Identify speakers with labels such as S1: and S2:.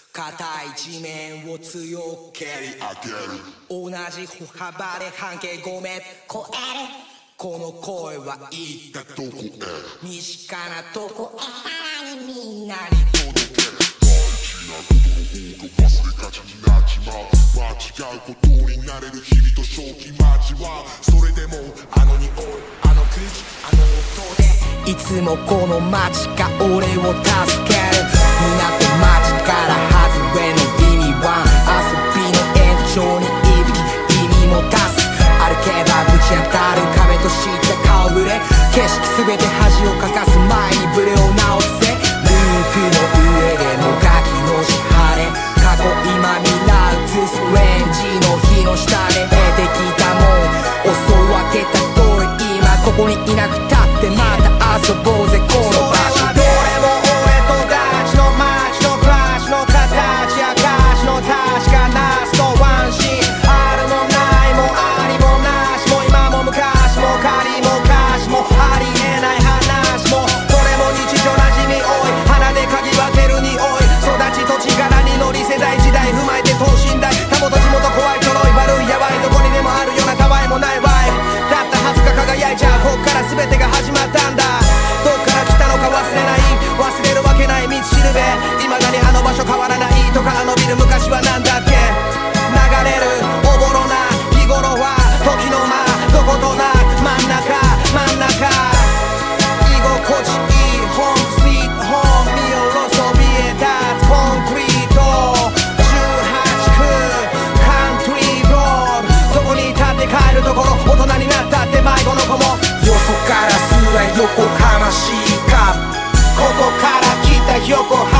S1: 硬い地面を強く蹴り上げる。同じ歩幅で半径5メートル超える。この声は一体どこへ、身近なとこへ、さらにみんなに届ける。大事なことの方が忘れがちになっちまう。間違うことになれる日々と正気待ちは、それでもあの匂い、あの空気、あの音でいつもこの街が俺を助ける。港町から外れの意味は遊びの延長にいびき意味も出す。歩けばぶち当たる壁とした顔ぶれ、景色すべて恥をかかす前にブレを直せ。ループの上でもガキの支晴れ、過去今未来映すレンジの日の下で得てきたもんお裾分けた通り、今ここにいなくたってまた遊ぼうぜこの場所で。
S2: 全てが始まったんだ。どっから来たのか忘れない、忘れるわけない道しるべ。未だにあの場所変わらないとか、あのビル昔はなんだっけ。流れるおぼろな日頃は時の間どことなく真ん中真ん中、居心地いいホームスイートホーム、見下ろそびえ立つコンクリート18区カントリーロード。どこにいたって帰るところ、大人になったって迷子の子も
S1: よそからすら横浜市か、
S2: ここから来た横浜